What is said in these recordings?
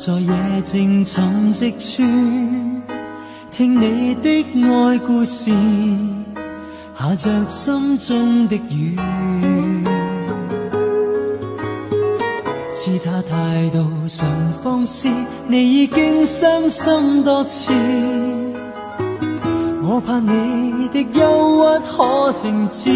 在夜靜沉寂處，聽你的愛故事，下着心中的雨。似他態度常放肆，你已經傷心多次。我怕你的憂鬱可停止，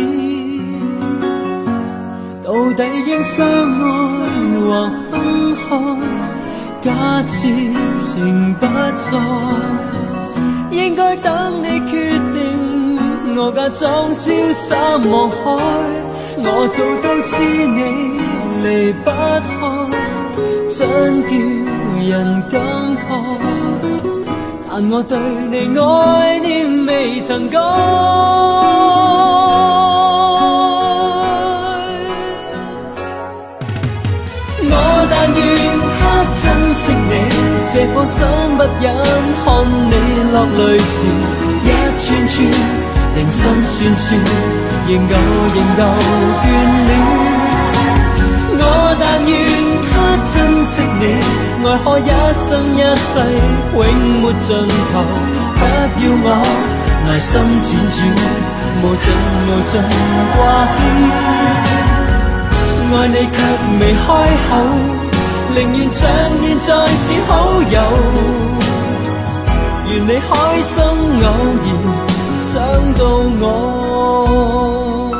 到底應相愛或分開？假設情不再，應該等你決定。我假裝瀟灑望開，我早都知你離不開，真叫人感慨。但我對你愛念未曾改。我但願他珍惜你，這顆心不忍看你落淚時，一串串令心酸酸，仍舊眷戀。我但願他珍惜你，愛可一生一世永沒盡頭，不要我內心輾轉，無盡掛牽。愛你卻未開口，寧願像現在是好友。願你開心偶然想到我。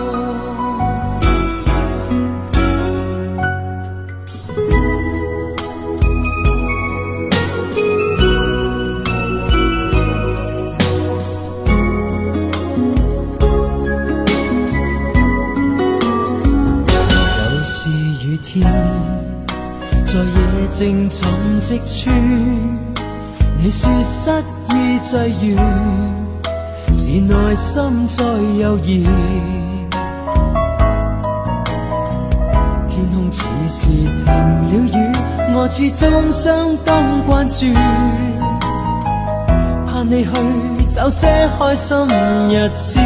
在夜靜沉寂處，你說失意際遇，是內心在猶豫。天空似是停了雨，我始終相當關注，盼你去找些開心日子。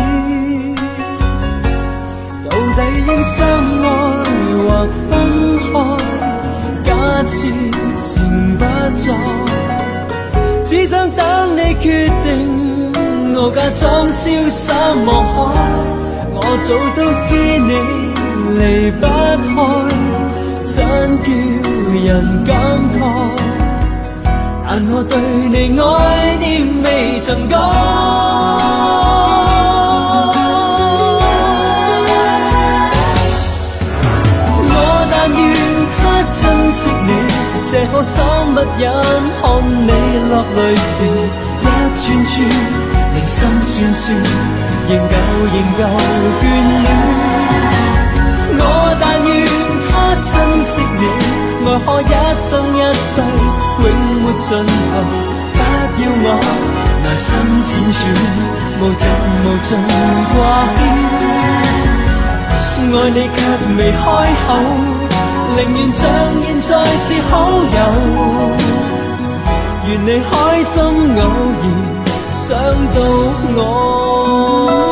到底應相愛或分開？假設情不再，只想等你決定。我假裝瀟灑望開，我早都知你離不開，真叫人感慨。但我對你愛念未曾改。珍惜你，這顆心不忍看你落淚時，一串串令心酸酸，仍舊眷戀。我但願他珍惜你，愛可一生一世永沒盡頭，不要我內心輾轉，無盡掛牽。愛你卻未開口，寧願像現在是好友。願你開心偶然想到我。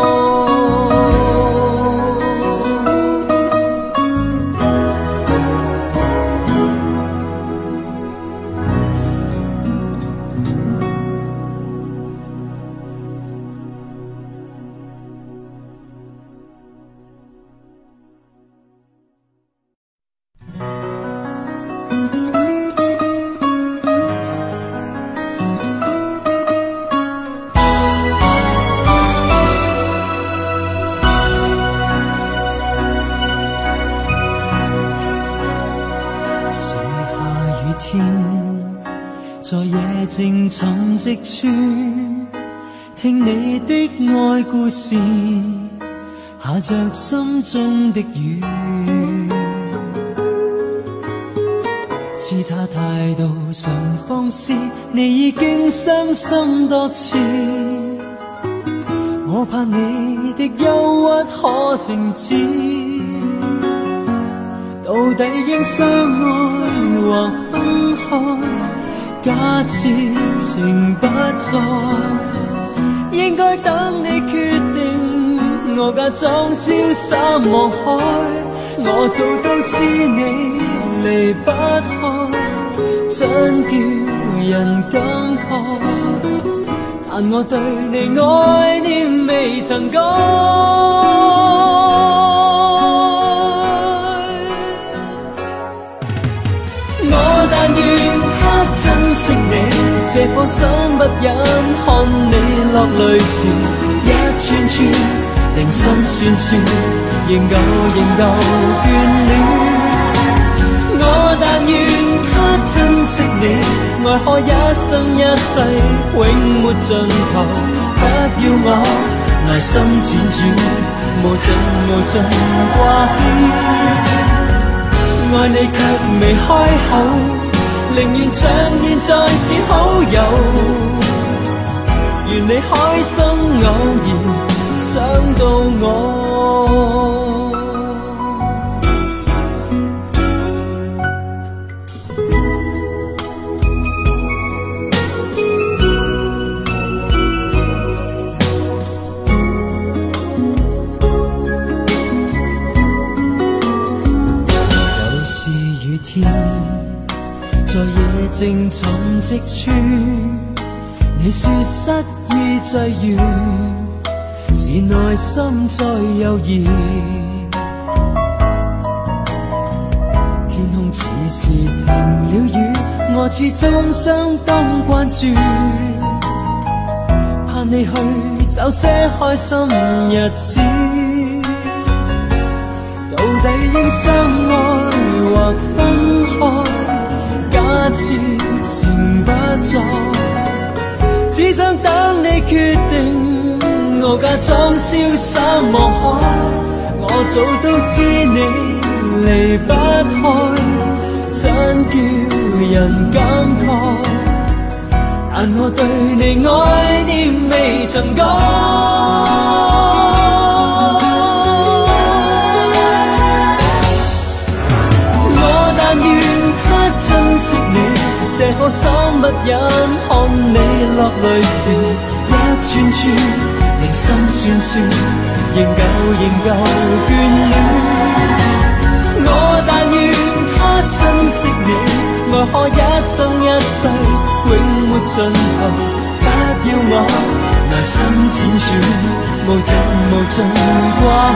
在夜靜沉寂處，聽你的愛故事，下着心中的雨。似他態度常放肆，你已經傷心多次。我怕你的憂鬱可停止，到底應相愛或分開？假設情不再，應該等你決定。我假裝瀟灑望開，我早都知你離不開， 真叫人感慨。但我對你愛念未曾改。我但願他珍惜你，這顆心不忍看你落淚時，一串串令心酸酸，仍舊眷戀。我但願他珍惜你，愛可一生一世永沒盡頭，不要我內心輾轉，無盡無盡掛牽。愛你卻未開口，寧願像現在是好友。願你開心偶然想到我。在夜靜沉寂處，你說失意際遇，是內心在猶豫。天空似是停了雨，我始終相當關注，盼你去找些開心日子。到底應相愛或分開？假設情不再，只想等你決定，我假裝瀟灑望海。我早都知你離不開，真叫人感慨。但我對你愛念未曾改。我但願珍惜你，這顆心不忍看你落淚時，一串串令心酸酸，仍舊眷戀。我但願他珍惜你，愛可一生一世永沒盡頭，不要我內心輾轉，無盡無盡掛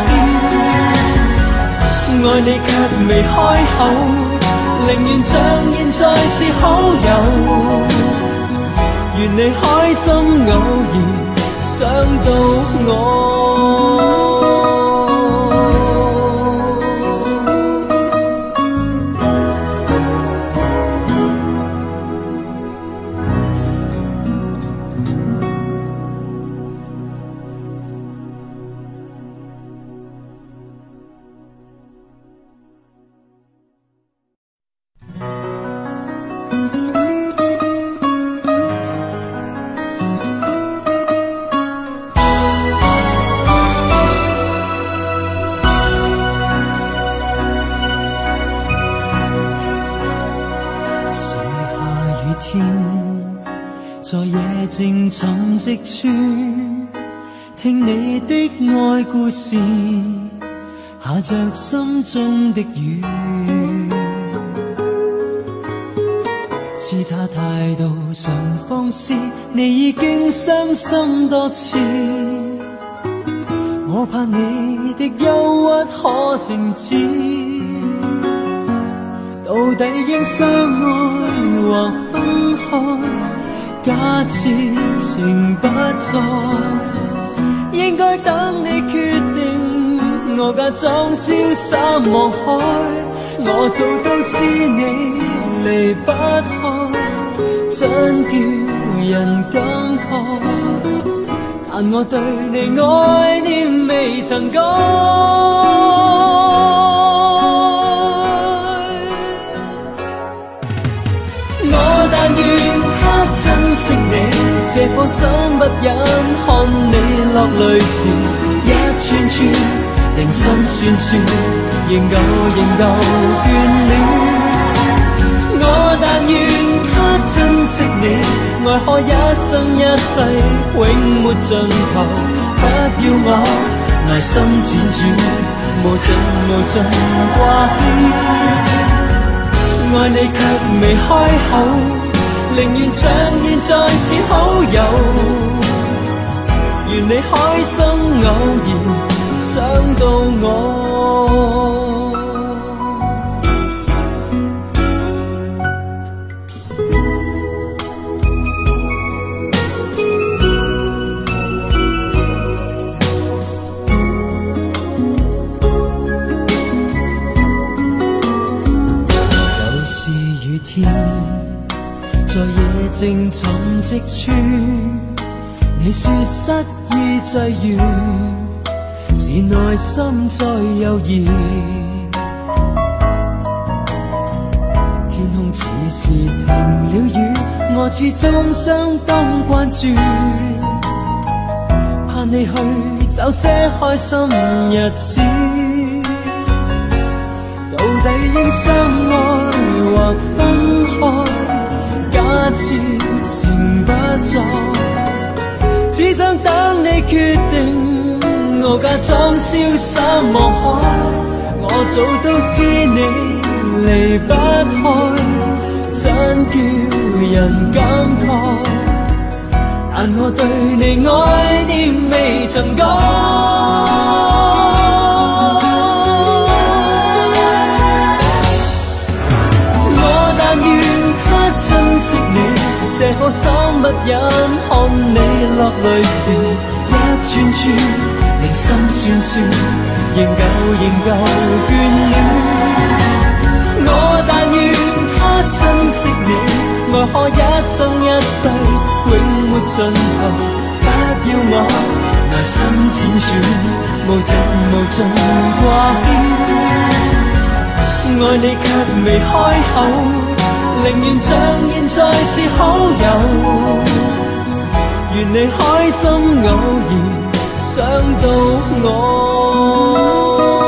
牽。愛你卻未開口，寧願像現在是好友。願你開心偶然想到我。在夜靜沉寂處，聽你的愛故事，下着心中的雨。似他態度上放肆，你已經傷心多次。我怕你的憂鬱可停止，到底應相愛或分開？假設情不再，應該等你決定。我假裝瀟灑望海，我早都知你離不開，真叫人感慨。但我對你愛念未曾改。我但願他珍惜你，這顆心不忍看你落淚時，一串串令心酸酸，仍舊眷戀。我但願他珍惜你，愛可一生一世永沒盡頭，不要我內心輾轉，無盡掛牽。 愛你卻未開口，寧願像現在是好友。願你開心偶然想到我。在夜靜沉寂處，你說失意際遇，是內心在猶豫。天空似是停了雨，我始終相當關注，盼你去找些開心日子。到底應相愛或分開？假設情不再，只想等你決定，我假裝瀟灑望海。我早都知你離不開，真叫人感慨。但我對你愛念未曾改。珍惜你，這顆心不忍看你落淚時，一串串令心酸酸，仍舊眷戀。我但願他珍惜你，愛可一生一世永沒盡頭，不要我內心輾轉，無盡掛牽。愛你卻未開口，寧願像現在是好友，願你開心偶然想到我。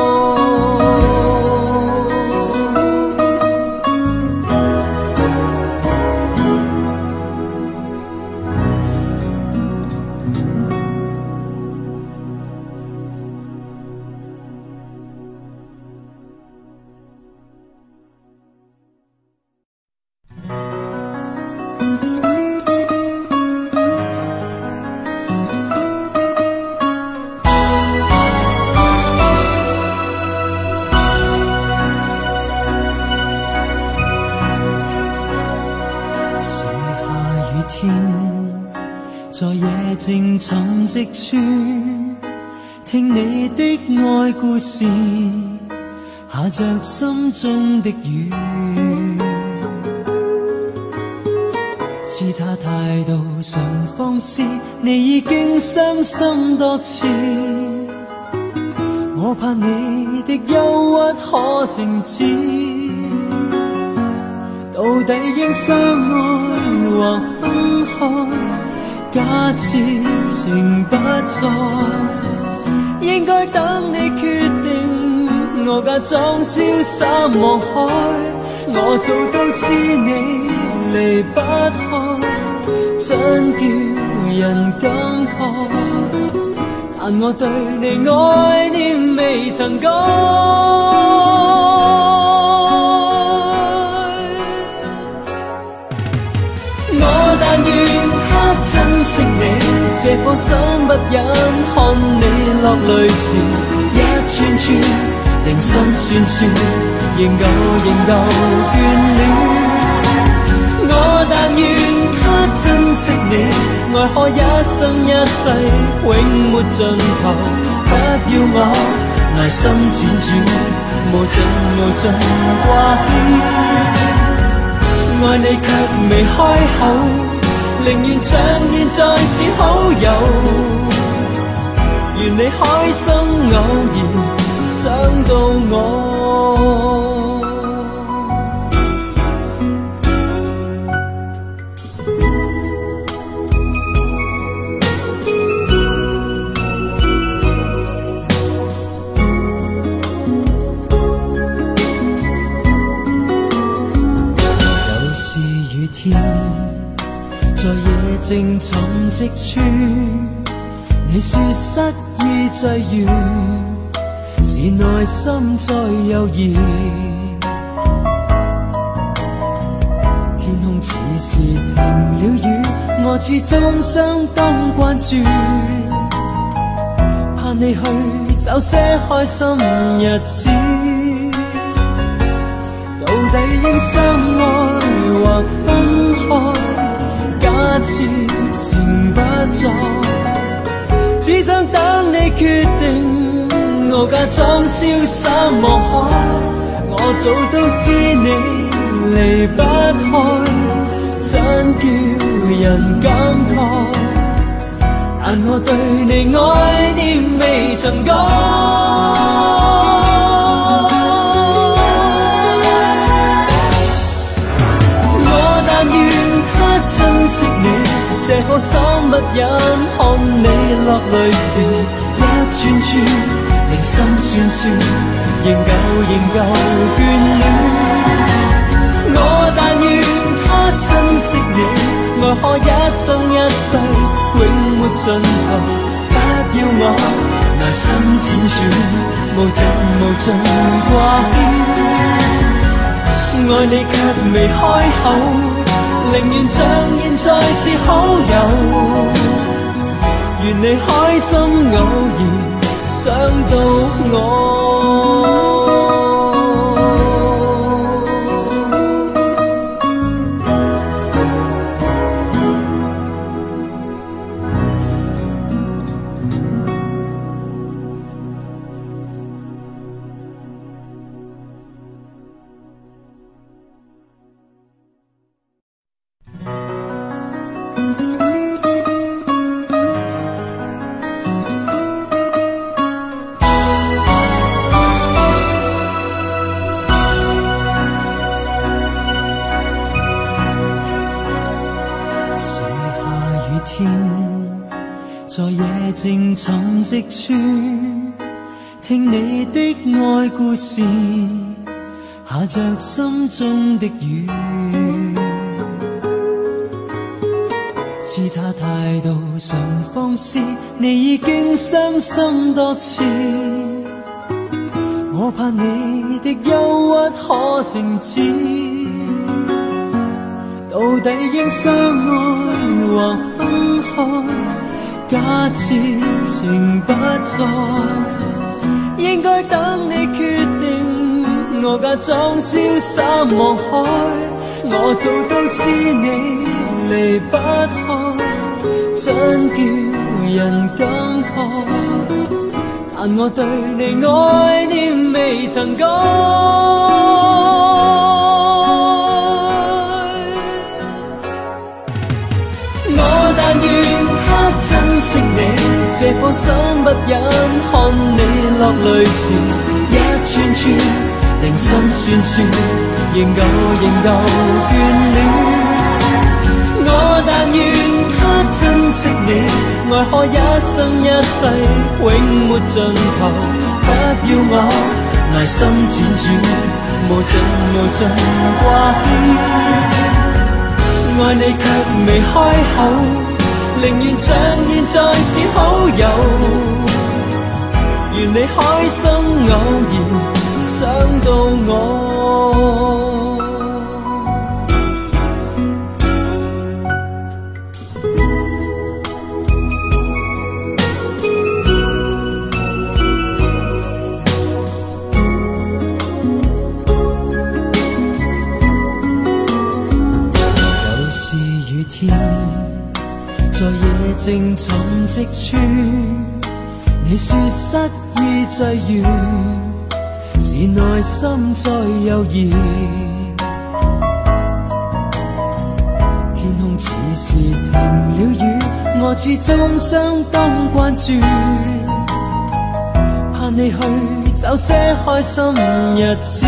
在夜靜沉寂處，聽你的愛故事，下着心中的雨。似他態度上放肆，你已經傷心多次。我怕你的憂鬱可停止，到底應相愛或分開？假設情不再，應該等你決定，我假裝瀟灑望海。我早都知你離不開，真叫人感慨。但我對你愛念未曾改。我但願他珍惜你，這顆心不忍看你落淚時，一串串令心酸酸，仍舊眷戀。我但願他珍惜你，愛可一生一世永沒盡頭，不要我內心輾轉，無盡掛牽。愛你卻未開口，寧願像現在是好友，願你開心偶然想到我。在夜靜沉寂處，你說失意際遇，是內心在猶豫。 似是停了雨，我始終相當關注，盼你去找些開心日子。到底應相愛或分開？假設情不再，只想等你決定。我假裝瀟灑望海，我早都知你離不開，真叫人感慨。但我對你愛念未曾改。我但願他珍惜你，這顆心不忍看你落淚時，一串串令心酸酸，仍舊眷戀。我但願他珍惜你，愛可一生一世永沒盡頭，不要我內心輾轉，無盡無盡掛牽。愛你卻未開口，寧願像現在是好友。願你開心偶然想到我。在夜靜沉寂處，聽你的愛故事，下着心中的雨。似他態度上放肆，你已經傷心多次。我怕你的憂鬱可停止，到底應相愛或分開？假設情不再，應該等你決定。我假裝瀟灑望海，我早都知你離不開，真叫人感慨。但我對你愛念未曾改。我但願他珍惜你，這顆心不忍看你落淚時，一串串令心酸酸，仍舊眷戀。我但願他珍惜你，愛可一生一世永沒盡頭，不要我內心輾轉，無盡無盡掛牽。愛你卻未開口，寧願像現在是好友。願你開心偶然想到我。在夜靜沉寂處，你說失意際遇，是內心在猶豫。天空似是停了雨，我始終相當關注，盼你去找些開心日子。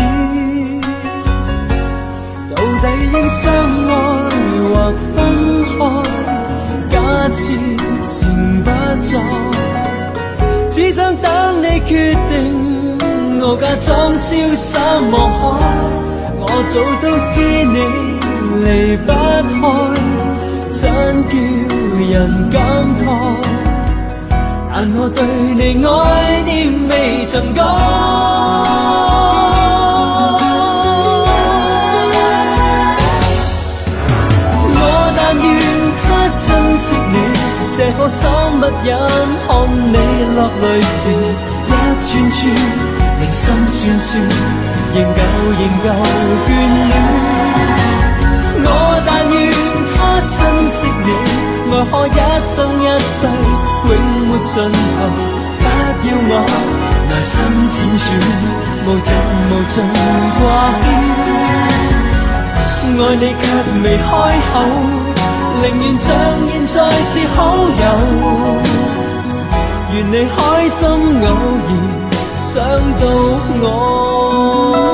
到底應相愛或分開？假設情不再，只想等你決定。我假裝瀟灑望海，我早都知你離不開，真叫人感慨。但我對你愛念未曾改。 心不忍看你落淚時，一串串令心酸酸，仍舊眷戀。我但願他珍惜你，愛可一生一世永沒盡頭，不要我內心輾轉，無盡無盡掛牽。愛你卻未開口，寧願像現在是好友，願你開心偶然想到我。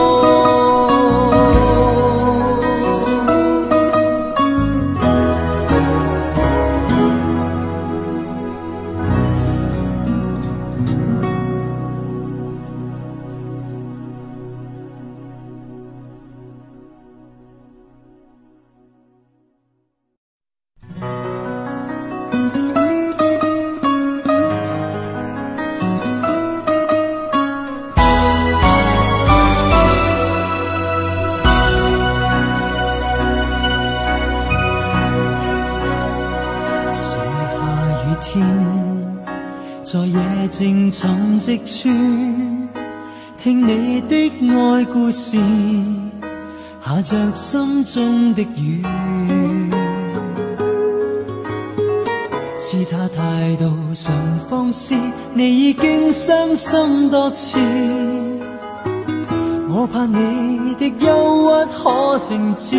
在夜靜沉寂處，聽你的愛故事，下着心中的雨。似他態度上放肆，你已經傷心多次。我怕你的憂鬱可停止，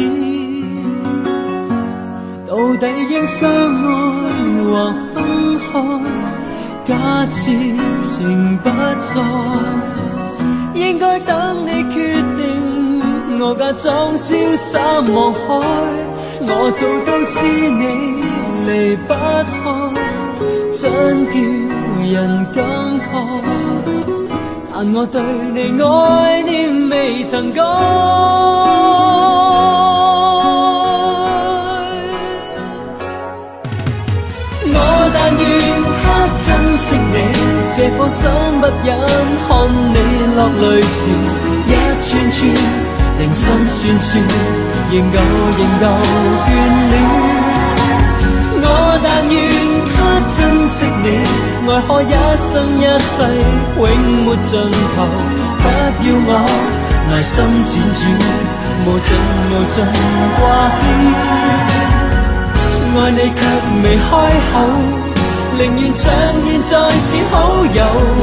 到底應相愛或分開？假設情不再，應該等你決定。我假裝瀟灑望海，我早都知你離不開，真叫人感慨。但我對你愛念未曾改。我但願他珍惜你，這顆心不忍看你落淚時，一串串令心酸酸，仍舊眷戀。我但願他珍惜你，愛可一生一世永沒盡頭，不要我內心輾轉，無盡無盡掛牽。愛你卻未開口，寧願像現在是好友，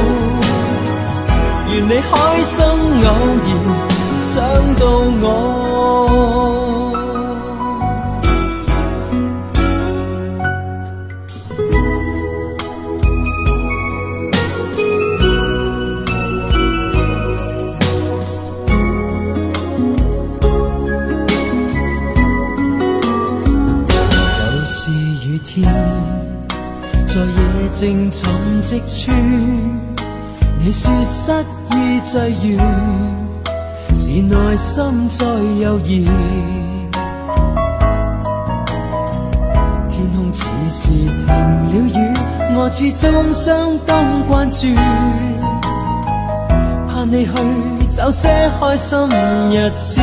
願你開心偶然想到我。在夜靜沉寂處，你說失意際遇，是內心在猶豫。天空似是停了雨，我始終相當關注，怕你去找些開心日子。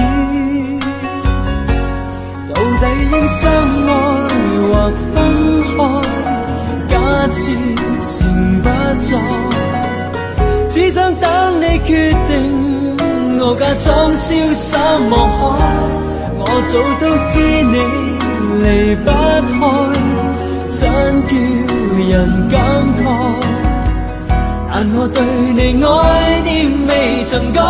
到底應相愛或分開？假設情不再，只想等你決定。我假裝瀟灑望海，我早都知你離不開，真叫人感慨。但我對你愛念未曾改。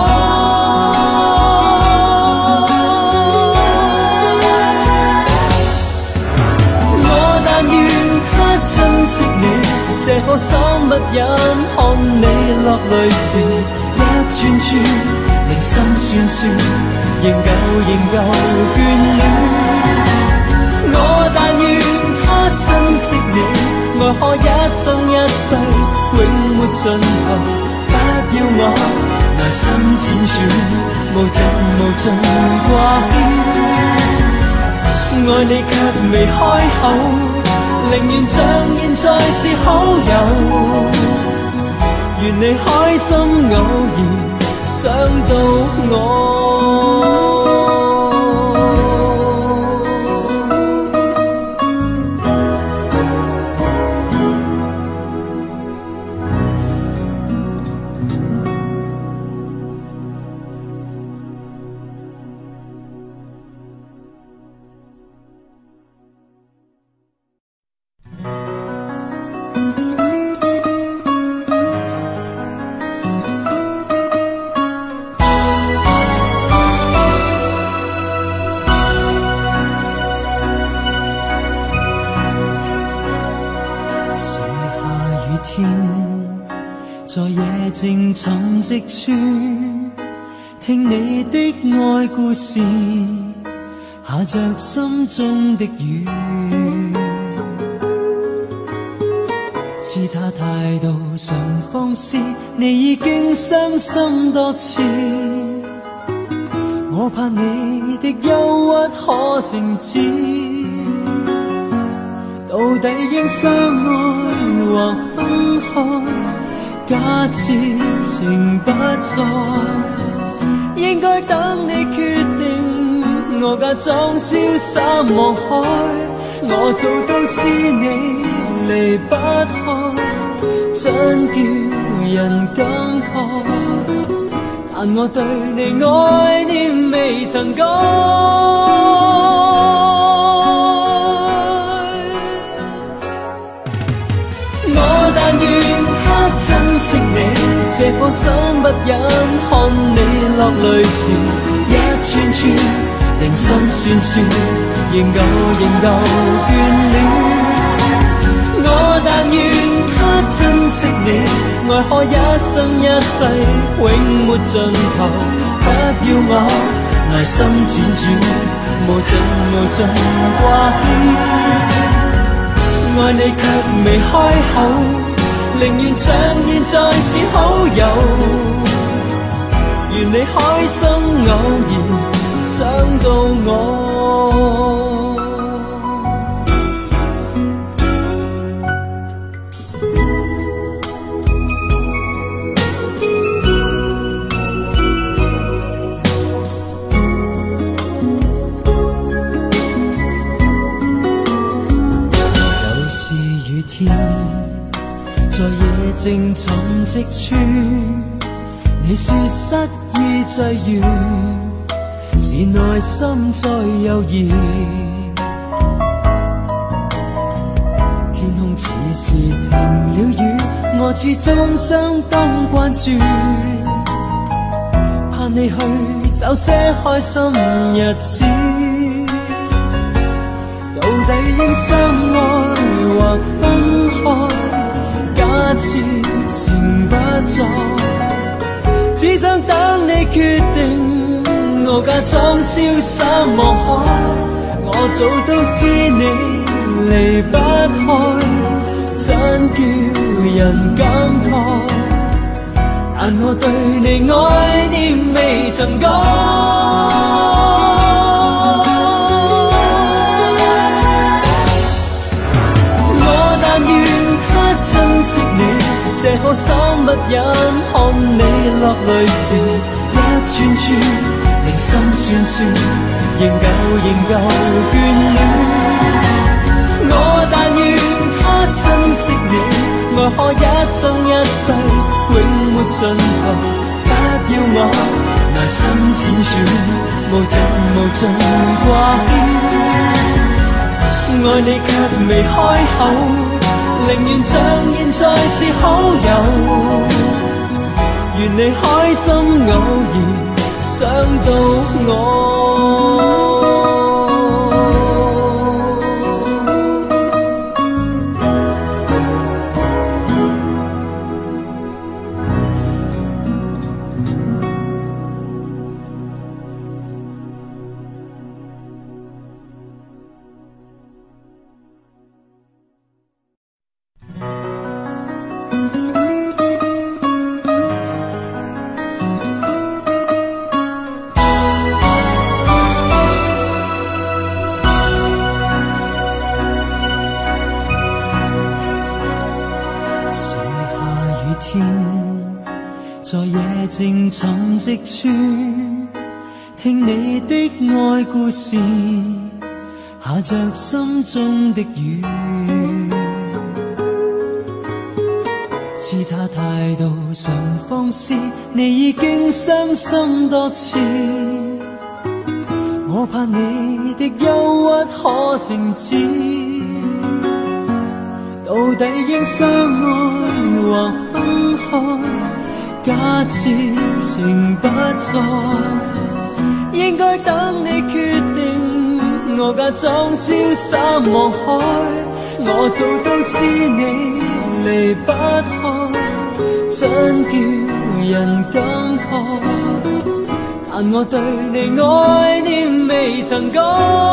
珍惜你，這顆心不忍看你落淚時，一串串令心酸酸，仍舊眷戀。我但願他珍惜你，愛可一生一世永沒盡頭，不要我內心輾轉，無盡無盡掛牽。愛你卻未開口，寧願像現在是好友，願你開心偶然想到我。 正沉寂處，聽你的愛故事，下着心中的雨。似他態度常放肆，你已經傷心多次。我怕你的憂鬱可停止，到底應相愛或分開？假設情不再，應該等你決定。我假裝瀟灑望海，我早都知你離不開，真叫人感慨。但我對你愛念未曾改。我但願他珍惜你，這顆心不忍看你落淚時，一串串令心酸酸，仍舊眷戀。我但願他珍惜你，愛可一生一世永沒盡頭，不要我內心輾轉，無盡掛牽。愛你卻未開口，寧願像現在是好友。願你開心偶然想到我。在夜靜沉寂處，你說失意際遇，是內心在猶豫。天空似是停了雨，我始終相當關注，盼你去找些開心日子。到底應相愛或分開？假設情不再，只想等你決定。我假裝瀟灑望海，我早都知你離不開，真叫人感慨。但我對你愛念未曾改。珍惜你，這顆心不忍看你落淚時，一串串令心酸酸，仍舊眷戀。我但願他珍惜你，愛可一生一世永沒盡頭，不要我內心輾轉，無盡掛牽。愛你卻未開口，寧願像現在是好友。願你開心偶然想到我。靜沉寂處，聽你的愛故事，下着心中的雨。似他態度常放肆，你已經傷心多次。我怕你的憂鬱可停止，到底應相愛或分開？假設情不再，應該等你決定。我假裝瀟灑望海，我早都知你離不開，真叫人感慨，但我對你愛念未曾改。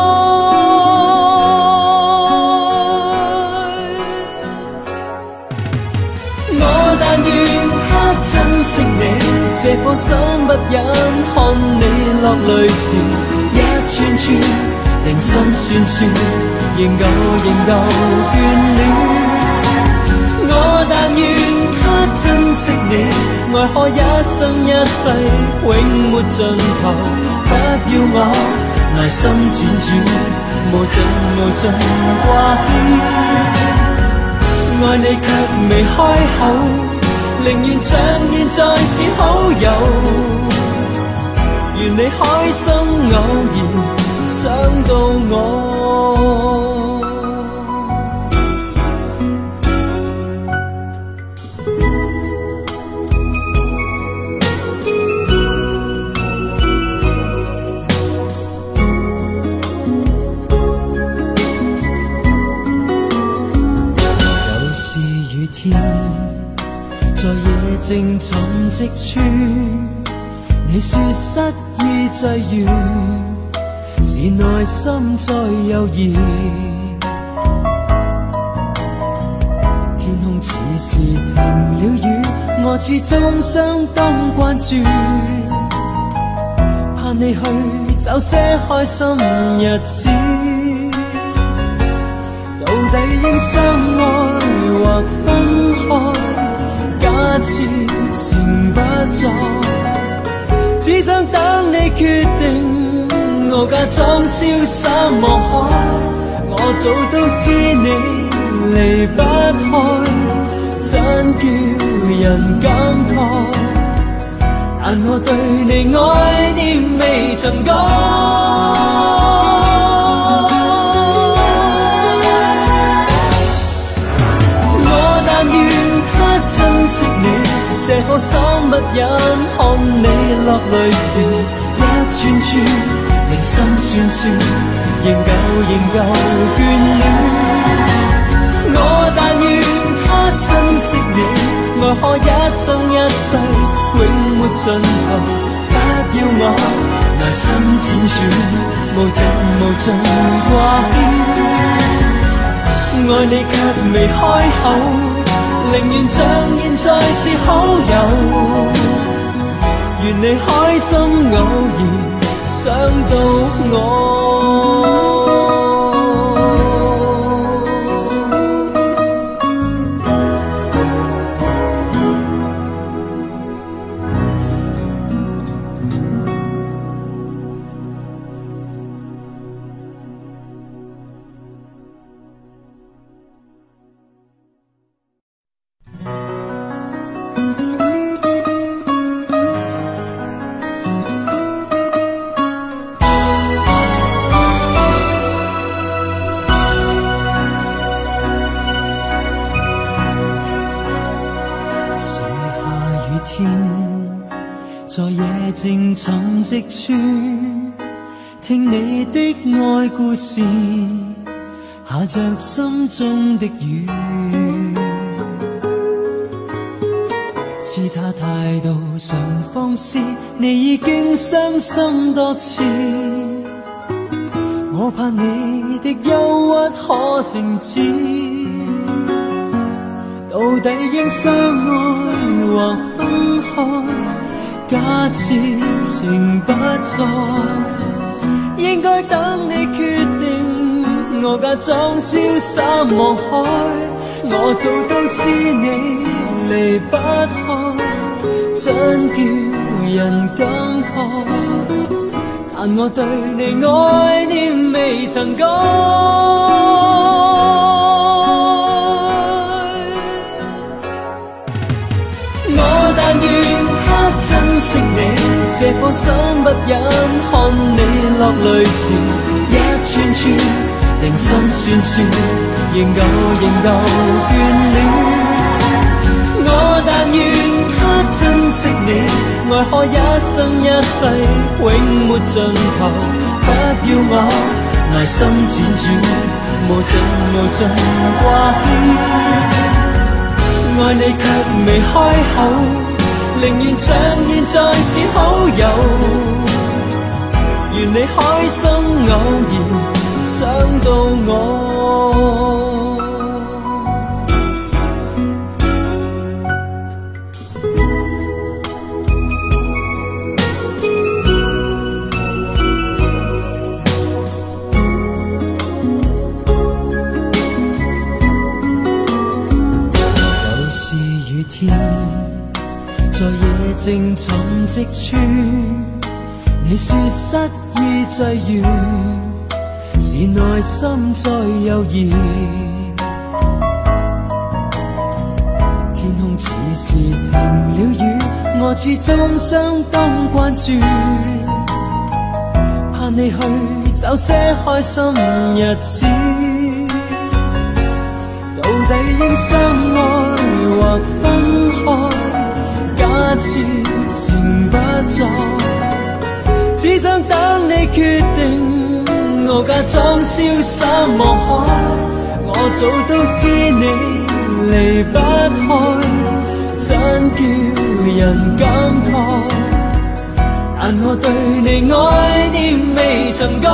我但願他珍惜你，這顆心不忍看你落淚時，一串串令心酸酸，仍舊眷戀。我但願他珍惜你，愛可一生一世永沒盡頭，不要我內心輾轉，無盡掛牽。愛你卻未開口，寧願像現在是好友，願你開心偶然想到我。在夜靜沉寂處，你說失意際遇，是內心在猶豫。天空似是停了雨，我始終相當關注，盼你去找些開心日子。到底應相愛或分開？假設情不在，只想等你決定，我假裝瀟灑望海。我早都知你離不開，真叫人感慨，但我對你愛念未曾改。珍惜你，這顆心不忍看你落淚時，一串串令心酸酸，仍舊眷戀。我但願他珍惜你，愛可一生一世永沒盡頭，不要我內心輾轉，無盡掛牽。愛你卻未開口，寧願像現在是好友，願你開心偶然想到我。在夜靜沉寂處，聽你的愛故事，下着心中的雨。似他態度上放肆，你已經傷心多次。我怕你的憂鬱可停止，到底應相愛或分開？假設情不在，應該等你決定，我假裝瀟灑望海。我早都知你離不開，真叫人感慨，但我對你愛念未曾改。我但願他珍惜你，這顆心不忍看你落淚時，一串串令心酸酸，仍舊眷戀。我但願他珍惜你，愛可一生一世永沒盡頭，不要我內心輾轉，無盡掛牽。愛你卻未開口， 宁願像現在是好友。願你開心，偶然想到我。有時雨天，在夜靜沉寂處，你說失意際遇，是內心在猶豫。天空似是停了雨，我始終相當關注，盼你去找些開心日子。到底應相愛或分開？假設情不再，只想等你決定，我假裝瀟灑望海。我早都知你離不開，真叫人感慨。但我對你愛念未曾改。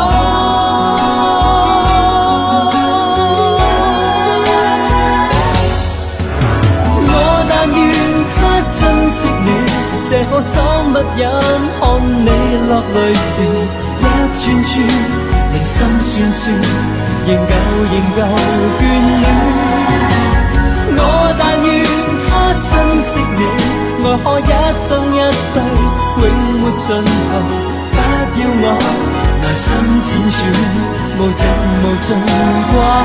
我但願他珍惜你，這顆心不忍看你落淚時，一串串令心酸酸，仍舊眷戀。我但願他珍惜你，愛可一生一世永沒盡頭，不要我內心輾轉，無盡無盡掛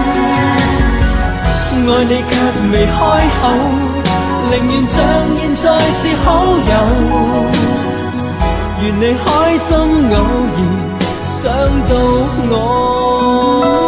牽。愛你卻未開口，寧願像現在是好友。願你開心，偶然想到我。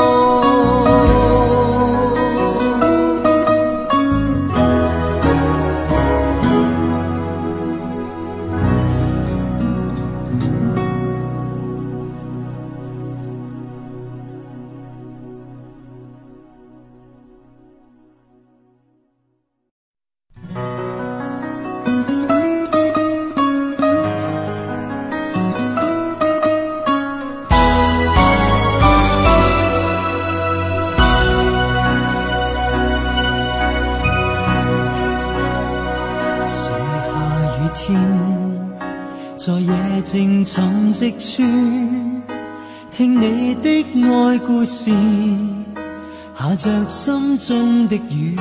在夜靜沉寂處，聽你的愛故事，下着心中的雨。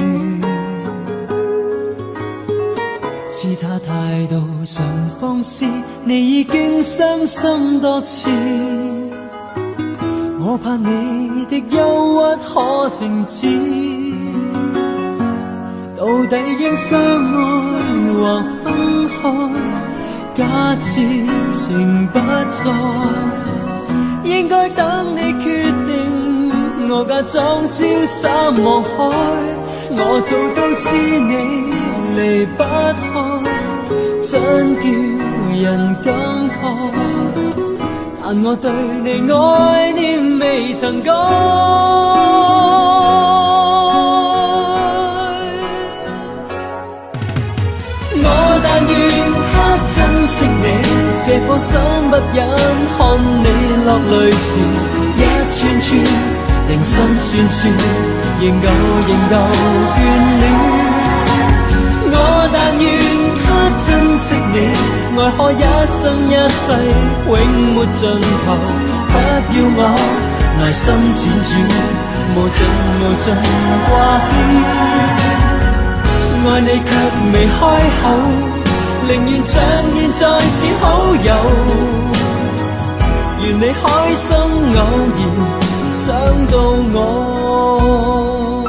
似他態度上放肆，你已經傷心多次。我怕你的憂鬱可停止，到底應相愛或分開？假設情不再，應該等你決定，我假裝瀟灑望海。我早都知你離不開，真叫人感慨。但我對你愛念未曾改。我但願他珍惜你，這顆心不忍看你落淚時，一串串令心酸酸，仍舊眷戀。我但願他珍惜你，愛可一生一世永沒盡頭，不要我內心輾轉，無盡無盡掛牽。愛你卻未開口，寧願像現在是好友。願你開心，偶然想到我。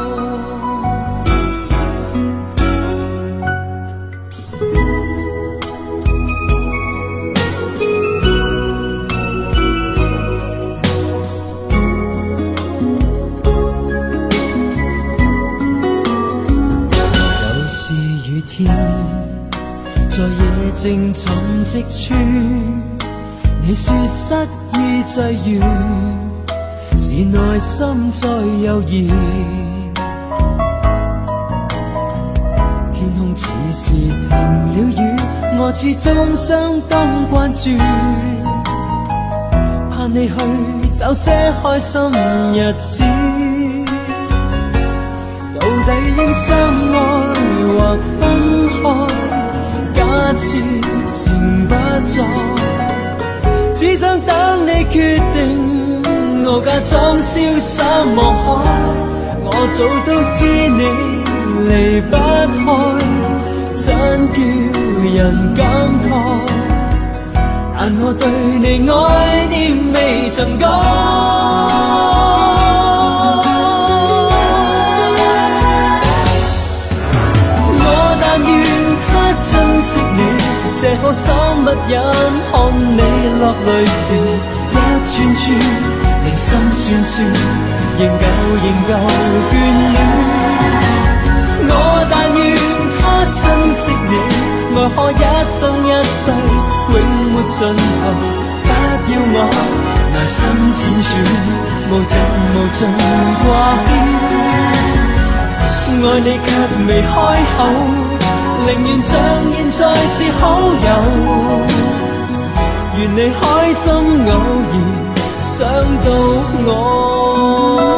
在夜靜沉寂處，你說失意際遇，是內心在猶豫。天空似是停了雨，我始終相當關注，盼你去找些開心日子。到底應相愛或分開？假設情不再，只想等你決定，我假裝瀟灑望海。我早都知你離不開，真叫人感慨。但我對你愛念未曾改。我但願他珍惜你，這顆心不忍看你落淚時，一串串令心酸酸，仍舊眷戀。我但願他珍惜你，愛可一生一世，永沒盡頭。不要我內心輾轉，無盡無盡掛牽。愛你卻未開口，寧願像現在是好友。願你開心偶然想到我。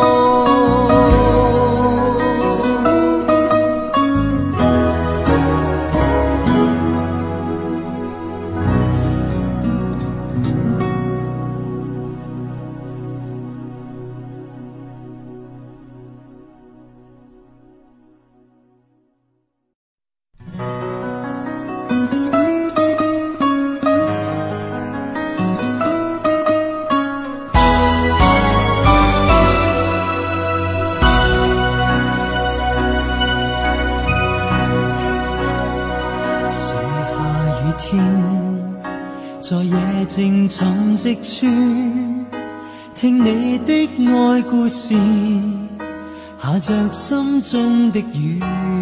正沉寂處，聽你的愛故事，下着心中的雨。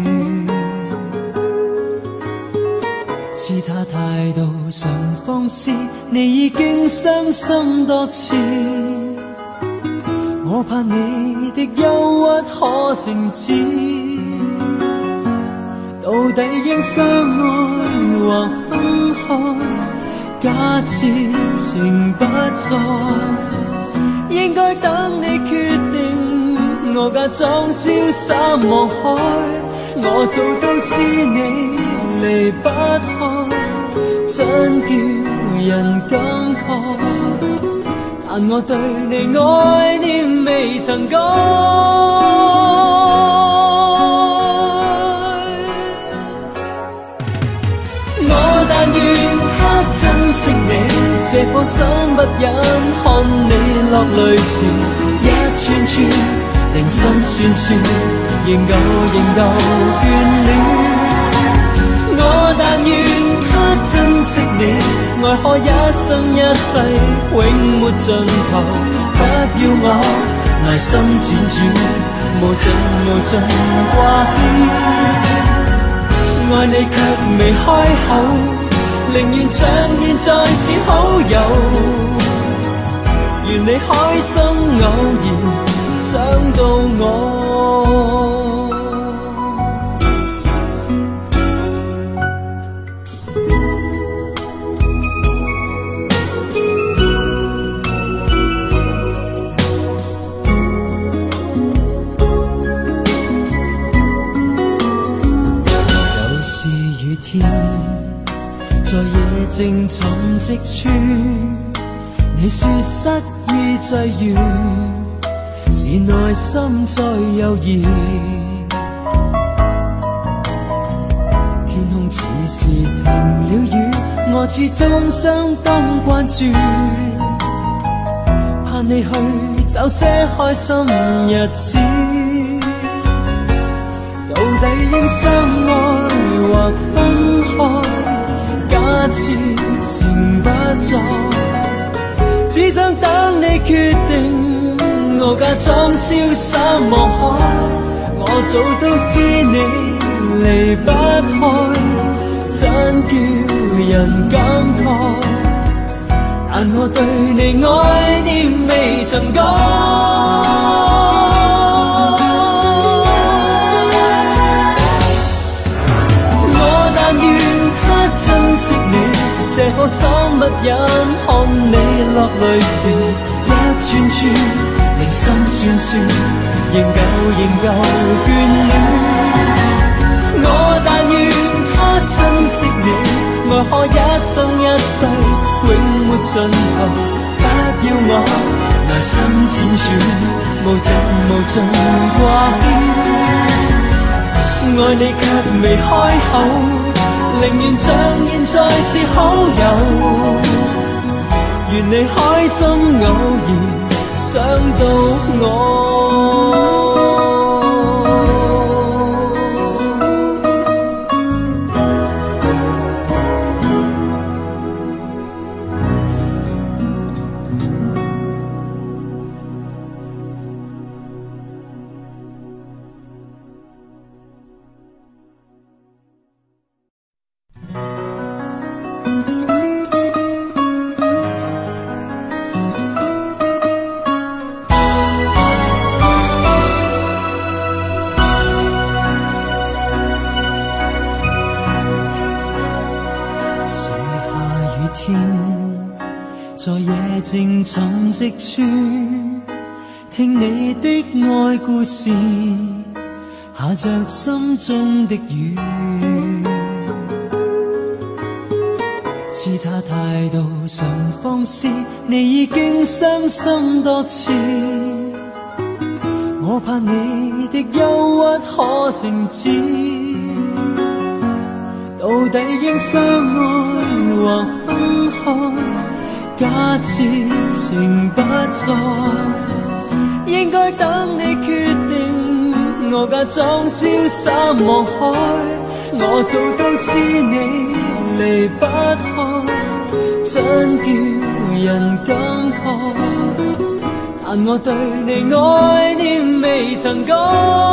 似他態度常放肆，你已經傷心多次。我怕你的憂鬱可停止，到底應相愛或分開？假設情不再，應該等你決定，我假裝瀟灑望海。我早都知你離不開，真叫人感慨。但我對你愛念未曾改。我但願他珍惜你，這顆心不忍看你落淚時，一串串令心酸酸，仍舊眷戀。我但願他珍惜你，愛可一生一世，永沒盡頭。不要我內心輾轉，無盡無盡掛牽。愛你卻未開口，寧願像現在是好友。願你開心偶然想到我。在夜靜沉寂處，你說失意際遇，是內心在猶豫。天空似是停了雨，我始終相當關注，盼你去找些開心日子。到底應相愛或分開？假設情不再，只想等你決定，我假裝瀟灑望海。我早都知你離不開，真叫人感慨。但我對你愛念未曾改。 这颗心不忍看你落泪时，一串串令心酸酸，仍舊眷戀。我但願他珍惜你，愛可一生一世，永沒盡頭。不要我內心輾轉，無盡無盡掛牽。愛你卻未開口，寧願像現在是好友。願你開心偶然想到我。在夜靜沉寂處，聽你的愛故事，下着心中的雨。似他態度上放肆，你已經傷心多次。我怕你的憂鬱可停止，到底應相愛或分開？假設情不再，應該等你決定。我假裝瀟灑望海，我早都知你離不開，真叫人感慨。但我對你愛念未曾改。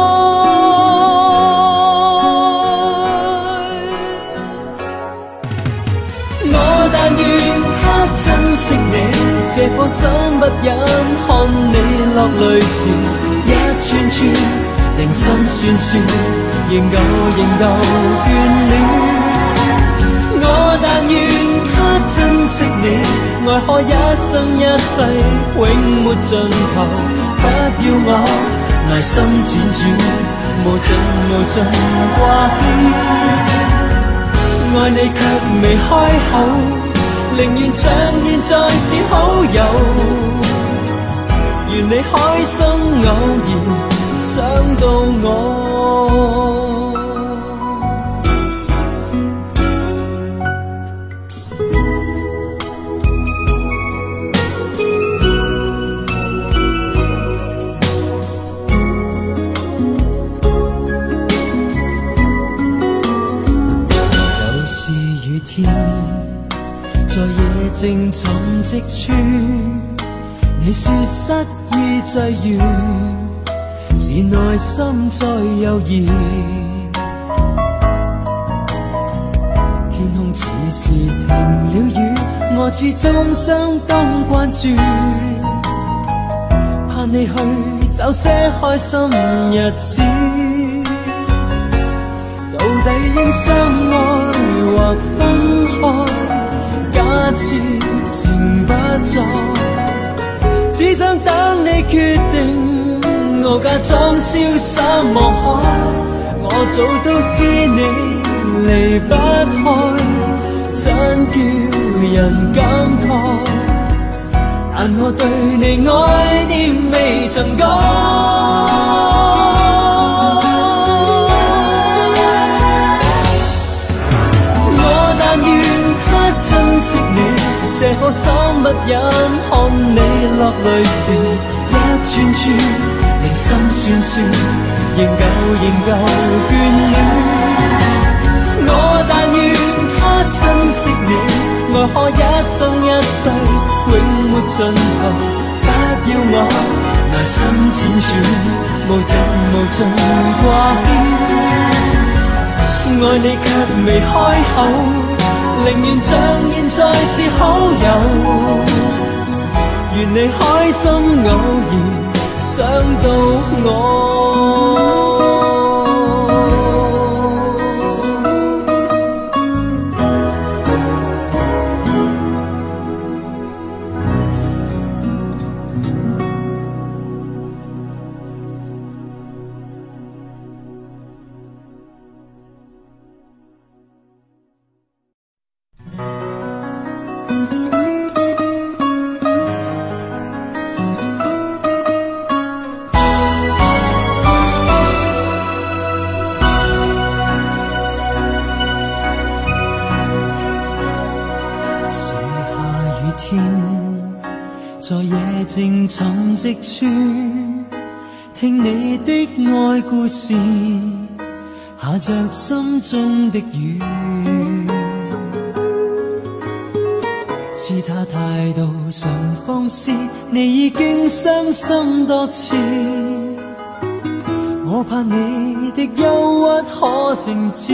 我但願他珍惜你，這顆心不忍看你落淚時，一串串令心酸酸，仍舊眷戀。我但願他珍惜你，愛可一生一世，永沒盡頭。不要我內心輾轉，無盡無盡掛牽。愛你卻未開口，寧願像現在是好友。願你開心偶然想到我。在夜靜沉寂處，你說失意際遇，是內心在猶豫。天空似是停了雨，我始終相當關注，怕你去找些開心日子。到底應相愛或分開？假設情不再，只想等你決定。我假裝瀟灑望海，我早都知你離不開，真叫人感慨。但我對你愛念未曾改。珍惜你，這顆心不忍看你落淚時，一串串令心酸酸，仍舊眷戀。我但願他珍惜你，愛可一生一世，永沒盡頭。不要我內心輾轉，無盡無盡掛牽。愛你卻未開口，寧願像現在是好友。願你開心偶然想到我。 天，在夜靜沉寂處，聽你的愛故事，下着心中的雨。似他態度上放肆，你已經傷心多次。我怕你的憂鬱可停止，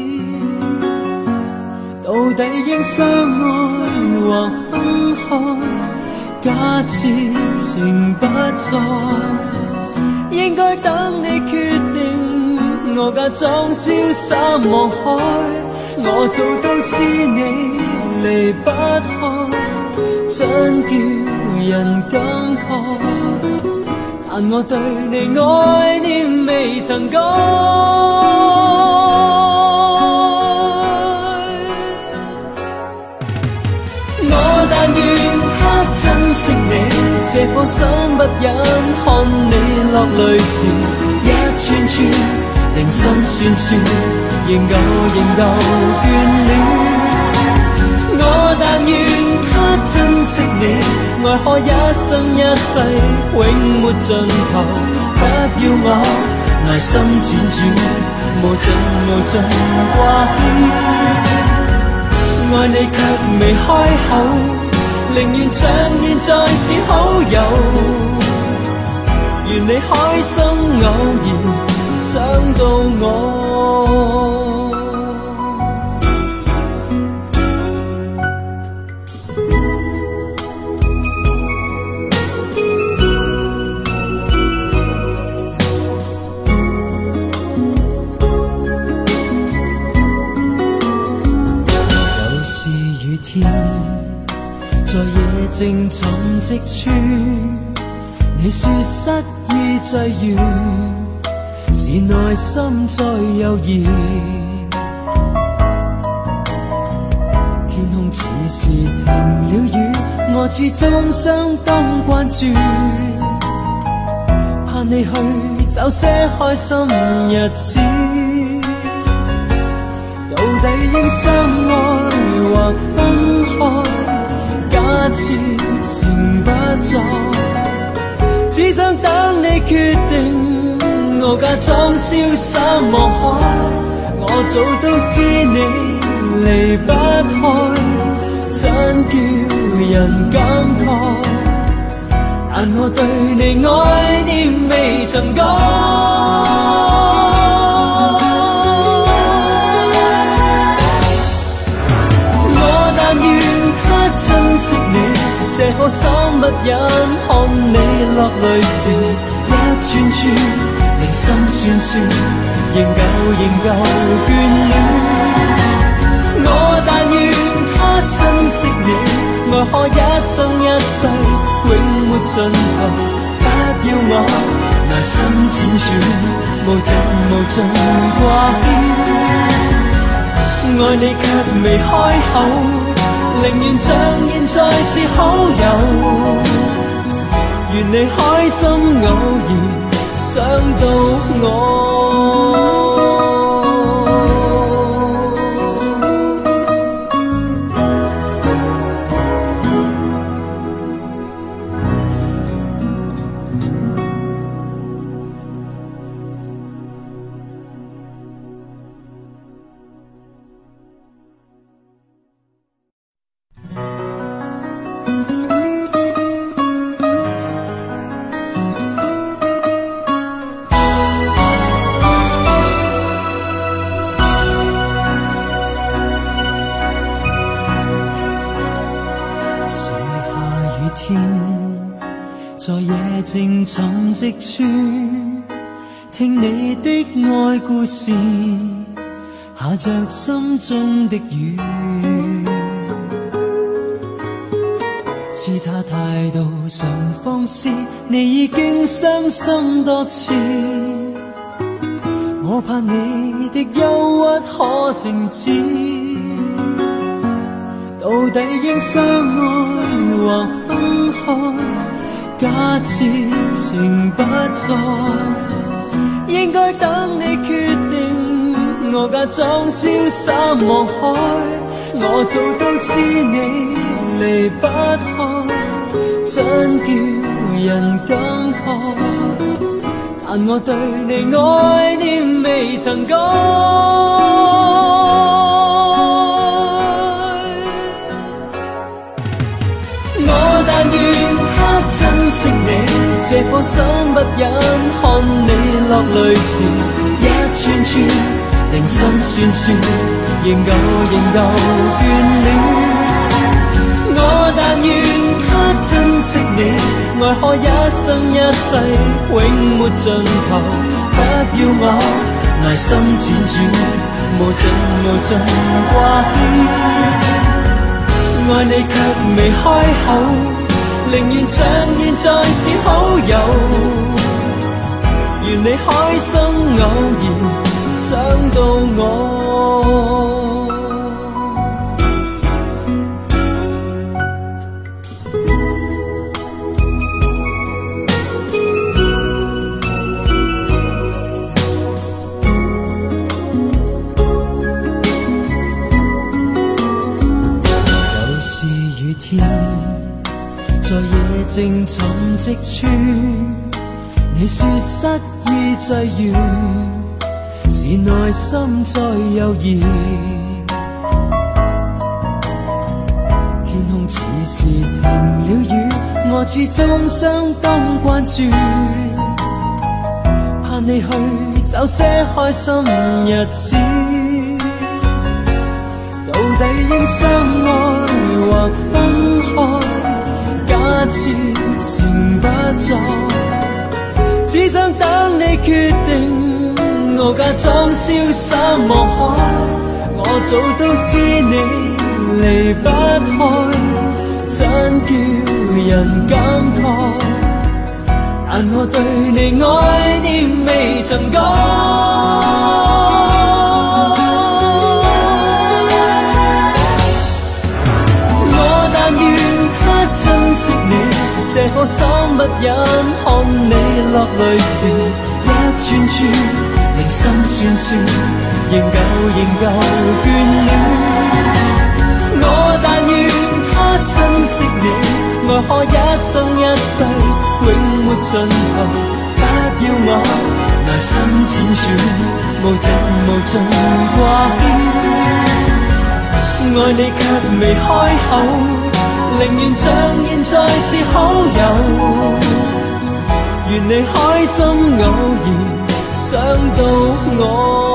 到底應相愛或分開？假設情不再，應該等你決定。我假裝瀟灑望開，我早都知你離不開，真叫人感慨。但我對你愛念未曾改。我但願他珍惜你，這顆心不忍看你落淚時，一串串令心酸酸，仍舊眷戀。我但願他珍惜你，愛可一生一世永沒盡頭，不要我內心輾轉，無盡掛牽。愛你卻未開口，寧願像現在是好友。願你開心偶然想到我。在夜靜沉寂處，你說失意際遇，是內心再猶豫。天空似是停了雨，我始終相當關注，盼你去找些開心日子。到底應相愛或分開？假設情不再，只想等你決定。我假裝瀟灑望開，我早都知你離不開，真叫人感慨。但我對你愛念未曾改。珍惜你，這顆心不忍看你落淚時，一串串令心酸酸，仍舊眷戀。我但願他珍惜你，愛可一生一世永沒盡頭，不要我內心輾轉，無盡掛牽。愛你卻未開口，寧願像現在是好友。願你開心偶然想到我。在夜靜沉寂處，聽你的愛故事，下着心中的雨。似他態度上放肆，你已經傷心多次。我怕你的憂鬱可停止，到底應相愛或分開？假設情不再，應該等你決定。我假裝瀟灑望開，我早都知你離不開，真叫人感慨。但我對你愛念未曾改。我但願他珍惜你，這顆心不忍看你落淚時，一串串令心酸酸，仍舊眷戀。我但願他珍惜你，愛可一生一世永沒盡頭，不要我內心輾轉，無盡無盡掛牽。愛你卻未開口，寧願像現在是好友。願你開心偶然想到我。在夜靜沉寂處，你說失意際遇，是內心在猶豫。天空似是停了雨，我始終相當關注，盼你去找些開心日子。到底應相愛或分開？假設情不在，只想等你決定，我假裝瀟灑望海。我早都知你離不開，真叫人感慨。但我對你愛念未曾改。珍惜你，這顆心不忍看你落淚時，一串串令心酸酸，仍舊眷戀。我但願他珍惜你，愛可一生一世永沒盡頭，不要我內心輾轉，無盡無盡掛牽。愛你卻未開口，寧願像現在是好友。願你開心偶然想到我。